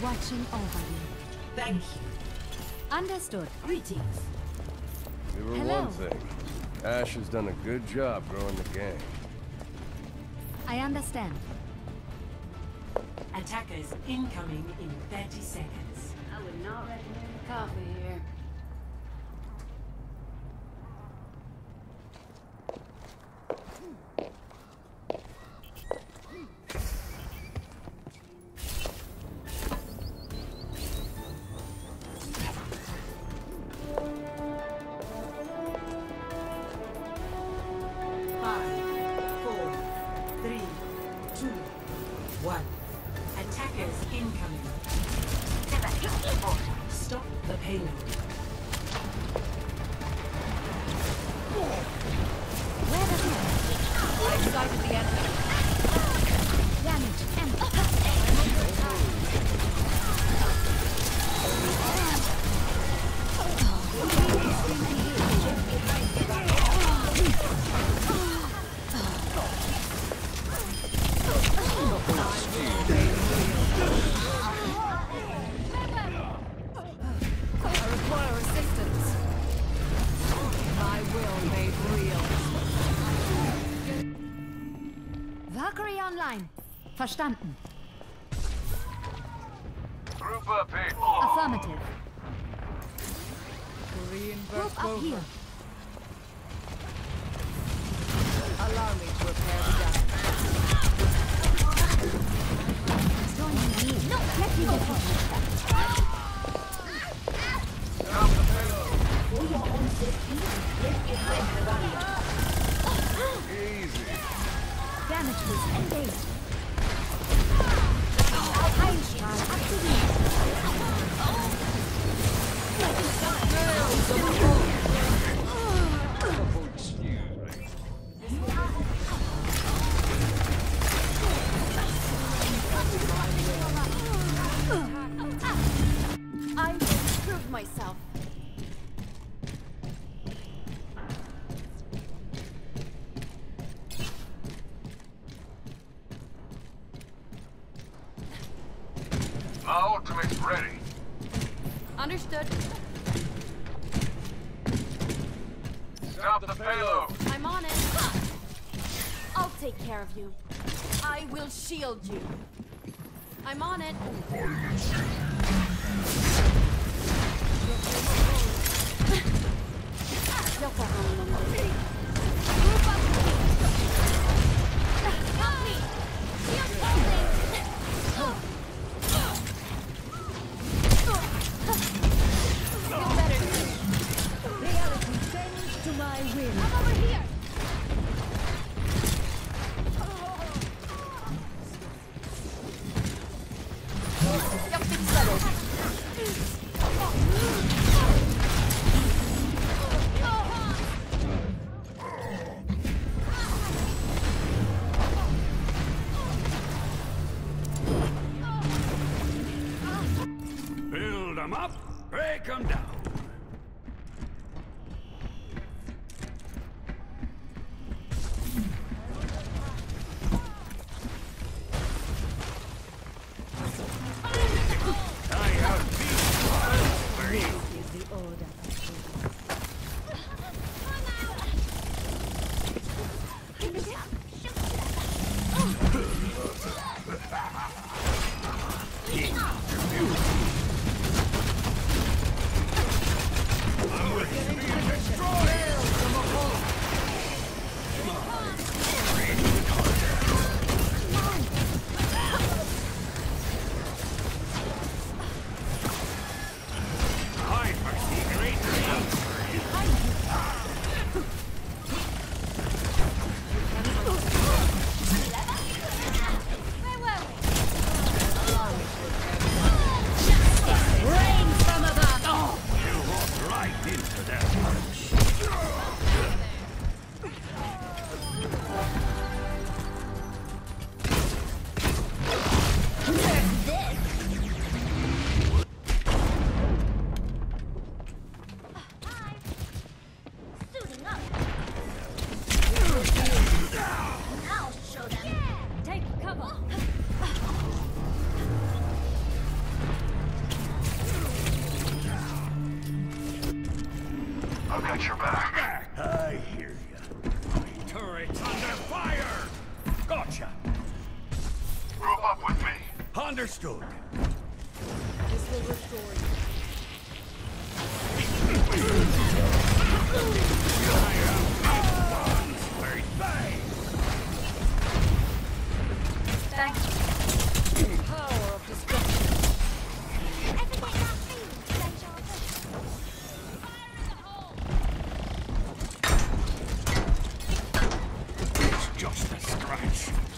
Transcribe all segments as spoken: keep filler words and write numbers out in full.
watching over you. Thank you. Understood. Greetings. Give her Hello. one thing. Ash has done a good job growing the gang. I understand. Attackers incoming in thirty seconds. I would not recommend coffee here. Stop the payload. Where does it I sighted the enemy. damage and I require assistance. My will made real. Valkyrie online. Verstanden. Group up here. Affirmative. Korean Group up here. Allow me to repair the damage. Join me. No, let me get you. Easy. Damage boost engaged. Heilstrahl aktiviert. I will prove myself. My ultimate's ready. Understood. Stop the payload. I'm on it. I'll take care of you. I will shield you. I'm on it. Help me! Shield Feel better. Reality bends to my will. I'm over here. Something settled. Build them up, break them down. I have peace for you. Is the order. I foresee great things. Rain from above. You walked right into that punch. Take cover. I've got your back. I hear you. My turret's under fire! Gotcha! Group up with me. Understood. This will restore you. Thank you. Power of destruction. Ever get that feeling, deja vu? It's just a scratch.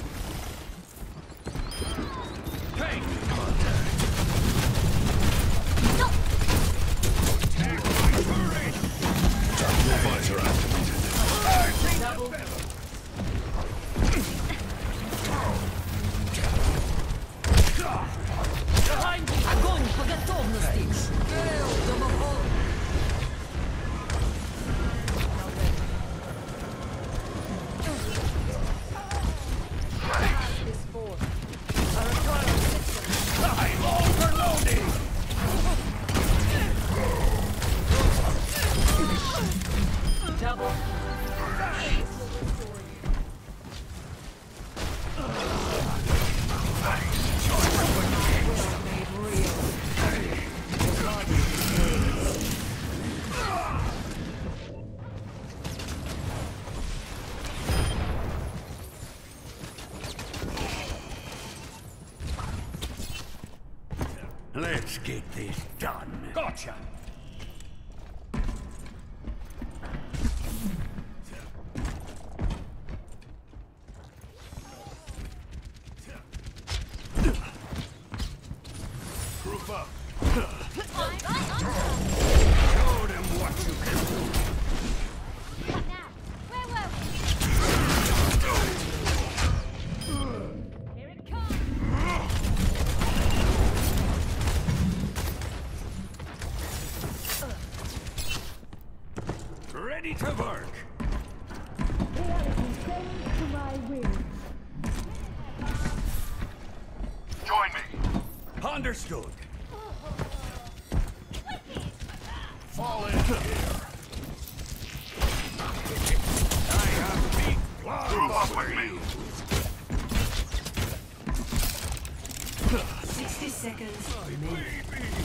Take contact. No! Take my turret! Visor activated. Double. Behind you! Огонь по готовности! Эл, домофон! This force. Our trial system. I'm overloading! Double. Let's get this done. Gotcha! Group up. Show them what you can do. What now? Where were we? Here it comes. Ready to work. Join me. Understood. Fall in here. I have big plans for you. Sixty seconds remaining.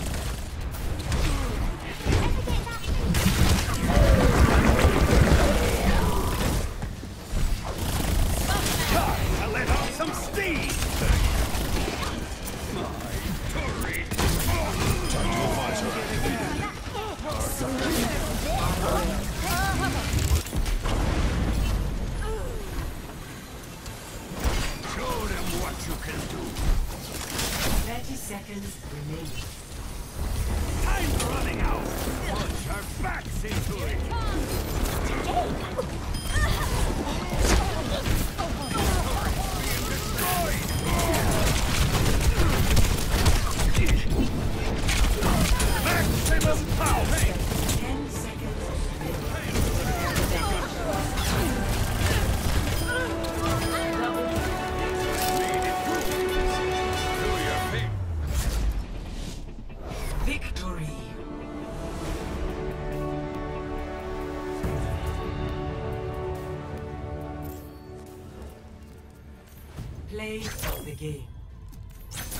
Ever get that feeling? Time to let off some steam. My turret. Tactical visor activated. Show them what you can do. Thirty seconds remaining. Time's running out. Punch our backs into it. Maximum power. Ten seconds victory. Play of the game.